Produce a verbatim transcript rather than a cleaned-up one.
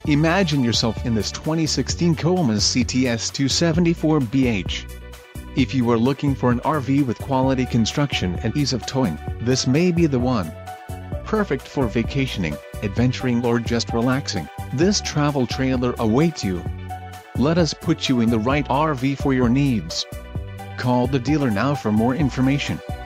Imagine yourself in this twenty sixteen Coleman C T S two seventy-four B H. If you are looking for an R V with quality construction and ease of towing, this may be the one. Perfect for vacationing, adventuring or just relaxing, this travel trailer awaits you. Let us put you in the right R V for your needs. Call the dealer now for more information.